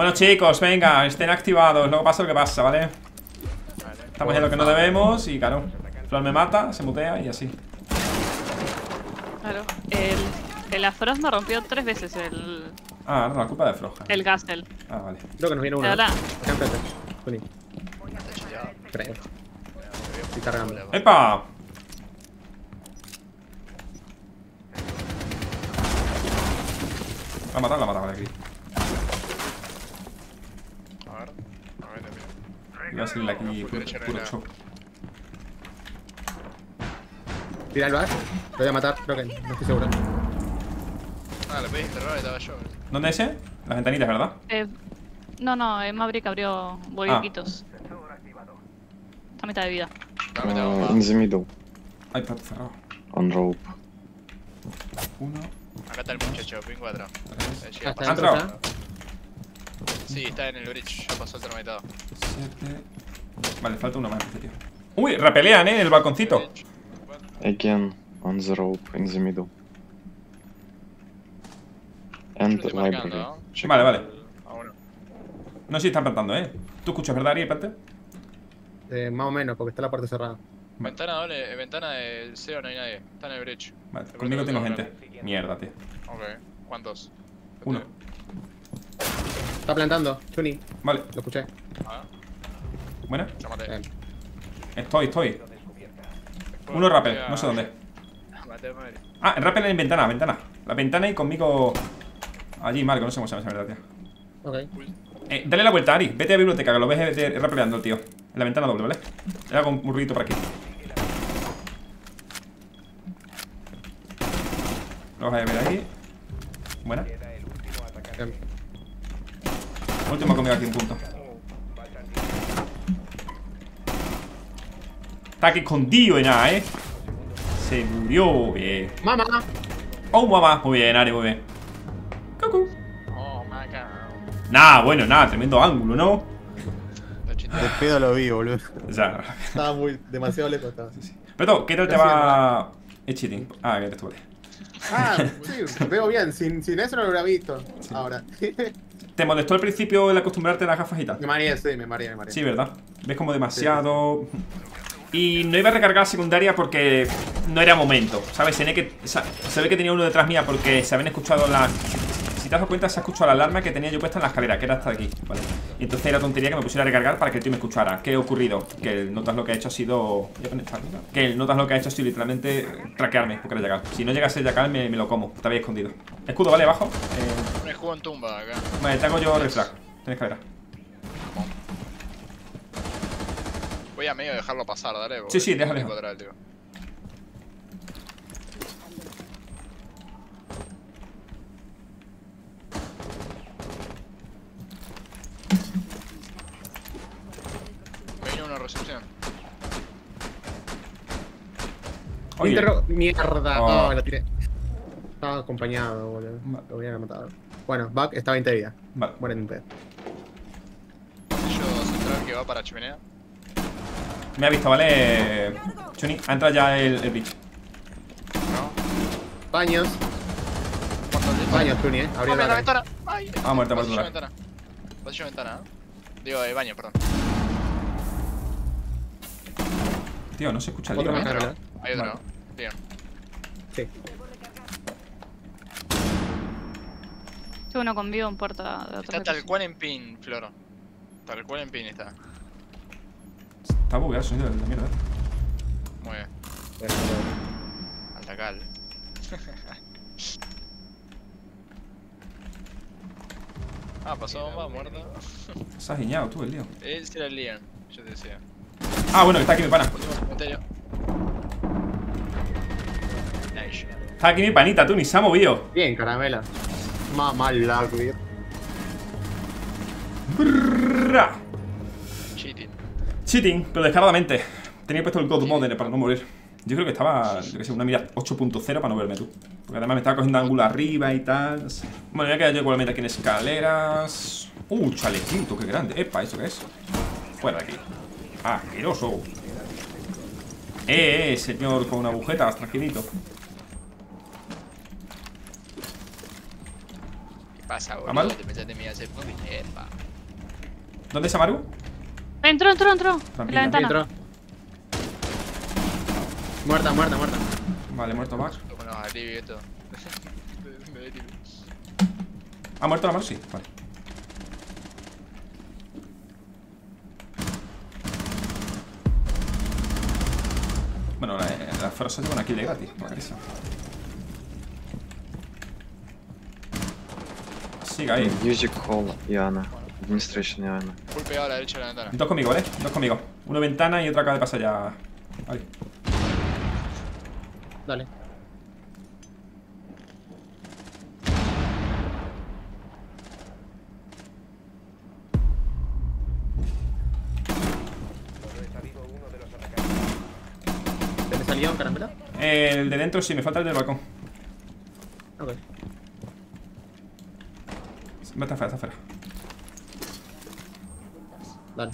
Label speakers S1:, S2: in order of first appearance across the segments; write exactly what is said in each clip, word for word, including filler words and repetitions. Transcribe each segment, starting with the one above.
S1: Bueno, chicos, venga, estén activados. Luego pasa lo que pasa, ¿vale? Vale. Estamos en lo que no debemos y claro. Flor me mata, se mutea y así.
S2: Claro. El, el Afros me rompió tres veces el.
S1: Ah, no, la culpa de Floja.
S2: El Gastel.
S1: Ah, vale.
S3: Creo que nos viene uno.
S2: Hola.
S3: Acá enfrente. Tony. Creo. Estoy cargando.
S1: ¡Epa! La ha matado, la ha matado, vale, aquí.
S4: A ver. A ver, mira.
S1: Iba a salir aquí puro, puro shock.
S3: Tira el bar. Lo voy a matar, creo que no estoy seguro.
S4: Ah, le pedí enterrar y estaba yo.
S1: ¿Dónde es ese? Las ventanitas, ¿verdad?
S2: Eh, no, no, eh, Maverick abrió boiquitos. Está a mitad de vida.
S4: Dame, dame,
S5: Uh,
S4: dame.
S5: in the middle,
S1: Ay, plato cerrado.
S5: on rope.
S1: Uno,
S4: Acá está el muchacho, pin cuatro.
S1: tres,
S4: Eh, llega
S3: Ah,
S4: a
S3: está
S4: pasar.
S1: entrado.
S3: dentro,
S4: Sí, está en el bridge, ya pasó el terminado.
S1: siete. Vale, falta uno más, tío. Uy, repelean, eh, en el balconcito.
S5: Again, on the rope, in the middle.
S4: Yo
S5: And
S4: estoy marcando,
S5: library.
S4: ¿no? Check
S1: Vale,
S4: el-
S1: vale.
S4: Ah, bueno.
S1: No sé si están plantando, eh. ¿Tú escuchas, verdad, Ari, plante?
S3: Eh, más o menos, porque está la puerta cerrada.
S4: Ventana doble, eh, ventana del C E O no hay nadie. Está en el bridge.
S1: Vale,
S4: De
S1: conmigo
S4: pronto
S1: tengo
S4: no
S1: gente. Mierda, tío.
S4: Ok, ¿cuántos?
S1: Uno.
S3: Está plantando, Tony.
S1: Vale,
S3: Lo escuché.
S4: Ah,
S1: buena.
S4: ya maté.
S3: Bien.
S1: Estoy, estoy. Uno rappel, no sé dónde.
S4: Maté a Maverick.
S1: Ah, el rappel en ventana, ventana. La ventana y conmigo. Allí, Marco, no sé cómo se llama esa verdad, tío.
S3: Ok.
S1: Eh, dale la vuelta, Ari. Vete a biblioteca, que lo ves eh, rappeleando el tío. En la ventana doble, ¿vale? Le hago un ruidito por aquí. Lo vas a ver ahí. Buena.
S3: Bien.
S1: Último conmigo aquí, un punto. Está aquí escondido y nada, ¿eh? Se murió, bien.
S3: ¡Mamá!
S1: Oh, mamá. Muy bien, Ari, muy bien. Cucú.
S4: Oh, my god.
S1: Nada, bueno, nada, tremendo ángulo, ¿no?
S4: Está chiste.
S3: De pedo lo vi, boludo.
S1: O sea,
S3: Estaba muy. demasiado lejos. Estaba.
S1: pero ¿qué tal te va? Es cheating. Ah, que eres tú, vale.
S3: Ah, sí, veo bien. Sin, sin eso no lo hubiera visto. Ahora.
S1: ¿Te molestó al principio el acostumbrarte a las gafas y tal?
S3: Me mareé, sí, me mareé, me mareé.
S1: Sí, ¿verdad? Ves como demasiado. Y no iba a recargar secundaria porque no era momento, ¿sabes? Tenía que, sa- se ve que tenía uno detrás mía porque se habían escuchado las... Si te das cuenta, se ha escuchado la alarma que tenía yo puesta en la escalera, que era hasta aquí, ¿vale? Y entonces era tontería que me pusiera a recargar para que el tío me escuchara. ¿Qué ha ocurrido? Que el Notas lo que ha hecho ha sido... Voy a conectar, ¿no? Que el Notas lo que ha hecho ha sido literalmente traquearme, porque era Jackal. Si no llegase el Jackal, me, me lo como. Te había escondido. Escudo, ¿vale? Abajo. Eh,
S4: Un escudo en tumba acá.
S1: vale, te hago yo reflag. Tienes escalera.
S4: Voy a medio dejarlo pasar, dale.
S1: Sí, sí, déjale.
S4: Tengo atrás, tío. Me vino una recepción.
S1: Oye,
S3: Interro- Mierda.
S1: Oh.
S3: Oh, lo tiré. Estaba acompañado, boludo.
S1: Vale.
S3: Lo hubieran matado. Bueno, Buck está veinte de vida.
S1: vale.
S3: Muere en un pedo.
S4: Yo central que va para chimenea.
S1: Me ha visto, ¿vale? Chuni, ha entrado ya el, el bitch.
S4: No.
S3: Baños. Baños, Tuni, eh. Abrió
S4: Abre la
S3: la
S4: ventana. Ay.
S1: Ah, muerta,
S4: Pasillo
S1: muerta.
S4: ventana. Pasillo ventana, ¿eh? Digo, de baño, perdón.
S1: Tío, no se escucha el
S3: Otro
S1: lío,
S3: más
S1: ¿eh?
S3: carga.
S4: Hay otro.
S1: Vale.
S4: Bien.
S3: Sí.
S2: Tengo uno con vivo en puerta de otro.
S4: Está tal cual en pin, Floro. Tal cual en pin está.
S1: Está bugueado el sonido de la mierda.
S4: Muy bien.
S3: Bueno,
S4: Alta cal. Ah, pasó bomba, muerto.
S1: Se ha guiñado tú el lío.
S4: Ese era el Leon, yo te decía.
S1: Ah, bueno, que está aquí mi pana.
S4: Último comentario. Nice.
S1: Está aquí mi panita, tú, ni se ha movido.
S3: bien, caramela. Mamá la güey.
S1: Brrrra.
S4: Cheating.
S1: Cheating, pero descaradamente. Tenía puesto el God Mode para no morir. Yo creo que estaba, yo que sé, una mira ocho punto cero para no verme tú. Porque además me estaba cogiendo ángulo arriba y tal. Bueno, ya queda yo igualmente aquí en escaleras. Uh, chalequito, qué grande. Epa, ¿eso qué es? Fuera de aquí. Asqueroso. Eh, eh, señor con agujetas, tranquilito.
S4: ¿Qué pasa, boludo?
S1: ¿Amaru?
S4: Te pensaste que me iba a hacer fucking epa.
S1: ¿Dónde es Amaru?
S2: Entró, entró, entró. En
S1: Trampilla.
S2: la ventana.
S3: Entró. Muerta, muerta, muerta.
S1: Vale, muerto Max.
S4: Con los alivios y esto. Me da tiro.
S1: ¿Ha muerto la Amaru? Sí, vale. Bueno, la, la Frost se lleva una kill de gratis, por la risa. Sigue ahí.
S5: Music Hall, Yana. Administration, Yana.
S4: Full pegado a la derecha de la ventana.
S1: Dos conmigo, ¿vale? Dos conmigo. Uno ventana y otro acaba de pasar ya. Vale.
S3: Dale. ¿Te me salió un caramelo?
S1: El de dentro sí, me falta el del balcón.
S3: Ok.
S1: Está afuera, está afuera.
S3: Dale.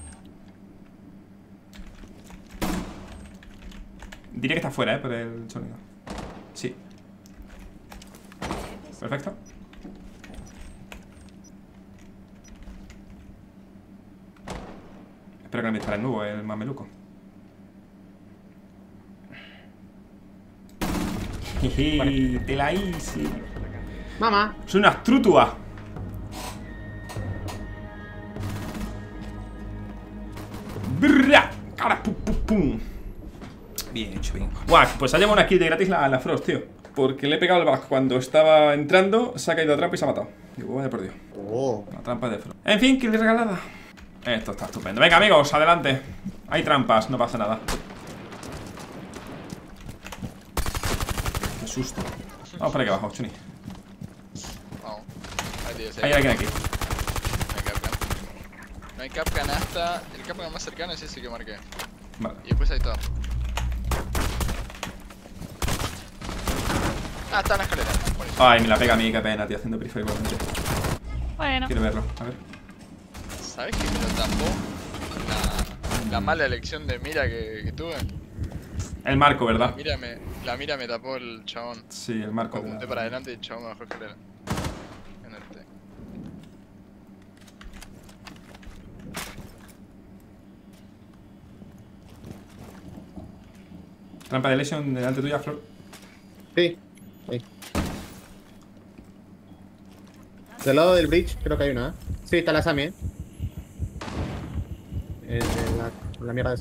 S1: Diría que está afuera, eh, por el sonido. Sí. Perfecto. Espero que no me dispare el nuevo, el mameluco. Jeje, te la hice.
S3: Mamá.
S1: Soy una astrútula. Brrra, cara, pum, pum, pum. Bien hecho, bien. Guau, pues ha llevado una kill de gratis la, la Frost, tío. Porque le he pegado el back cuando estaba entrando, se ha caído a trampa y se ha matado. Digo, vaya por Dios.
S3: Oh.
S1: La trampa de Frost. En fin, kill regalada. Esto está estupendo. Venga, amigos, adelante. Hay trampas, no pasa nada. Qué susto. Vamos por aquí abajo, Chuni.
S4: Vamos. Ahí tío, sí.
S1: Hay alguien aquí.
S4: No hay capcan. No hay capcan hasta. El capcan más cercano es ese que marqué.
S1: Vale.
S4: Y después hay todo. Ah, está en la escalera. Buenísimo.
S1: Ay, me la pega a mí, qué pena, tío, haciendo periférico igualmente.
S2: Bueno.
S1: Quiero verlo, a ver.
S4: ¿Sabes que me lo tapó la, la mala elección de mira que, que tuve?
S1: El marco,
S4: La
S1: ¿verdad?
S4: mira, me, la mira me tapó el chabón.
S1: Sí, el marco. de
S4: Apunté
S1: la-
S4: para adelante y el chabón me bajó escalera. En el T.
S1: Trampa de Lesion delante tuya, Flor.
S3: Sí. Ahí. Del lado del bridge creo que hay una, ¿eh? Sí, está la Sami, ¿eh? Eh, la, la mierda esa.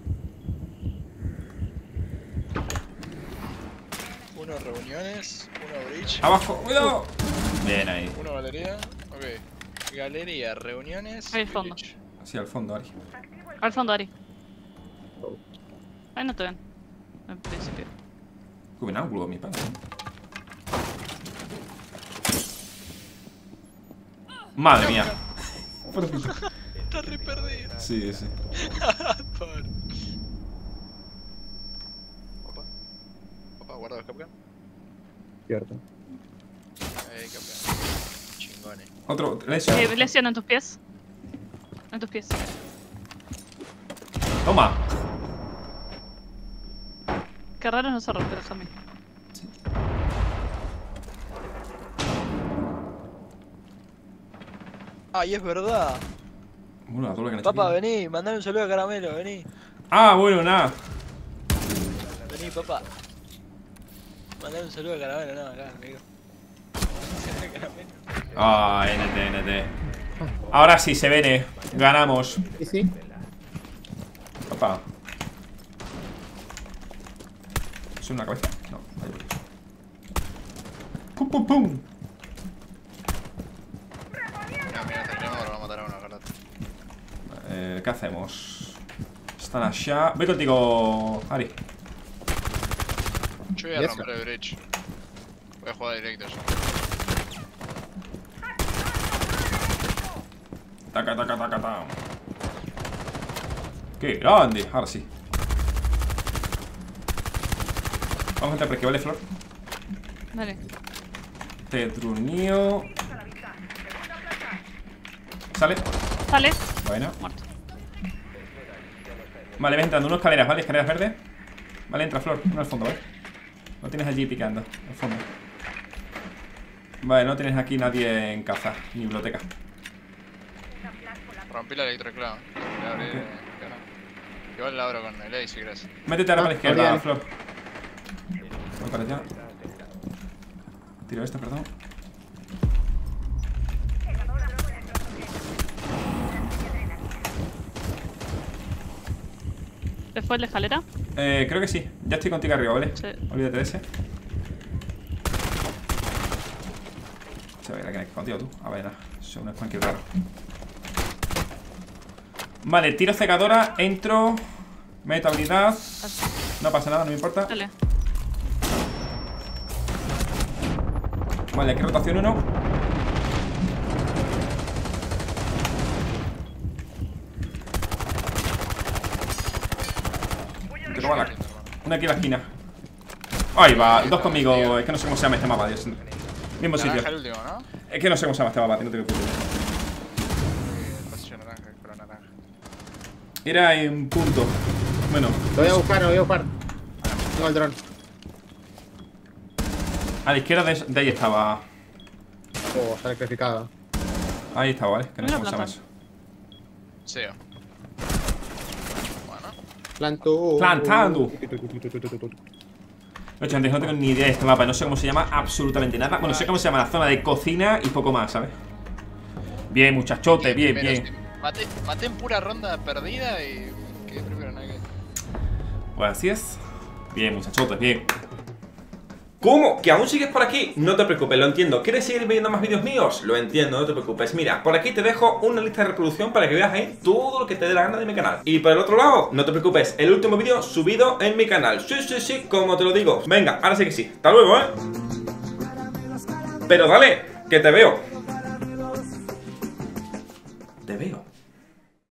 S4: Uno reuniones, uno bridge,
S1: ¡Abajo! ¡Cuidado! Bien ahí.
S4: uno galería. Ok. Galería, reuniones.
S2: Ahí
S4: y
S2: al fondo.
S4: bridge.
S1: Sí, al fondo, Ari.
S2: Al fondo, Ari. Ahí no te ven. En principio.
S1: Qué buen ángulo, mi padre. Madre mía. Pobrecito.
S4: Está re perdido.
S1: Sí, sí.
S4: Pobre. Opa. Opa, guarda los capcan.
S3: Cierto.
S4: Ahí, capcan. Chingones.
S1: Otro, Lesion.
S2: Eh, lesión en tus pies. En tus pies.
S1: Toma.
S2: Qué raro no se rompe el Sammy.
S6: Ay, es verdad.
S1: Bueno, la doble que han hecho
S6: Papá,
S1: aquí.
S6: vení, mandale un saludo a Caramelo, vení.
S1: Ah, bueno, nada.
S6: Vení, papá. Mandale un saludo a Caramelo, no, acá, amigo. Caramelo.
S1: Ah, N T, N T. Ahora sí, se viene. Ganamos.
S3: ¿Y sí?
S1: Papá. ¿Es una cabeza? No, ahí voy. Pum, pum, pum.
S4: No, mira, terminamos, ahora va a matar a uno, Carlota.
S1: Eh, ¿qué hacemos? Están allá. Voy contigo, Ari.
S4: Yo voy a
S3: ¿Y
S4: romper el bridge. Voy a jugar directo yo.
S1: Taca, taca, taca, taca. ¡Qué grande! Ahora sí. Vamos a entrar por aquí, ¿vale, Flor?
S2: Dale.
S1: Tetrunío. ¿Sale?
S2: Sale.
S1: Bueno.
S2: Muerto.
S1: Vale, ves entrando. Unas escaleras, ¿vale? Escaleras verdes. Vale, entra, Flor. Uno al fondo, ¿vale? Lo tienes allí picando. Al fondo. Vale, no tienes aquí nadie en caza, ni biblioteca.
S4: Rompí la electroclave. La abrí de- Igual la abro con el A C, gracias.
S1: Métete ahora
S3: Ah,
S1: para la izquierda,
S3: abrí,
S1: Flor. Voy para allá. Tiro esta, perdón.
S2: ¿Te fue el de escalera?
S1: Eh, creo que sí. Ya estoy contigo arriba, ¿vale?
S2: Sí.
S1: Olvídate de ese. Se ve que contigo tú. A ver, nada. Eso no es cualquier raro. Vale, tiro cegadora. Entro. Meto habilidad. No pasa nada, no me importa.
S2: Dale.
S1: Vale, aquí rotación uno. Que roba la- Una aquí en la esquina. Ahí va, dos conmigo. Es que no sé cómo se llama este mapa, Dios. Mismo sitio.
S4: Naranja el último, ¿no?
S1: Es que no sé cómo se llama este mapa, no tengo puta idea.
S4: El pasillo naranja, pero naranja.
S1: Era en punto. Bueno,
S3: Lo voy a buscar, lo voy a buscar. Tengo el dron.
S1: a la izquierda de, de ahí estaba.
S3: Oh, está electrificado.
S1: Ahí estaba, ¿vale? Que no sé
S2: Mira,
S1: cómo se llama
S2: planta.
S1: eso.
S4: Seo. Bueno.
S3: Planto.
S1: Plantando. De hecho, antes no tengo ni idea de este mapa. No sé cómo se llama absolutamente nada. Bueno, sé cómo se llama la zona de cocina y poco más, ¿sabes? Bien, muchachote, bien,
S4: Primero,
S1: bien.
S4: sí. Maté, maté en pura ronda perdida y quedé primero, nada que.
S1: Pues así es. Bien, muchachote, bien. ¿Cómo? ¿Que aún sigues por aquí? No te preocupes, lo entiendo. ¿Quieres seguir viendo más vídeos míos? Lo entiendo, no te preocupes. Mira, por aquí te dejo una lista de reproducción para que veas ahí todo lo que te dé la gana de mi canal. Y por el otro lado, no te preocupes, el último vídeo subido en mi canal. Sí, sí, sí, como te lo digo. Venga, ahora sí que sí. Hasta luego, ¿eh? Pero dale, que te veo. Te veo.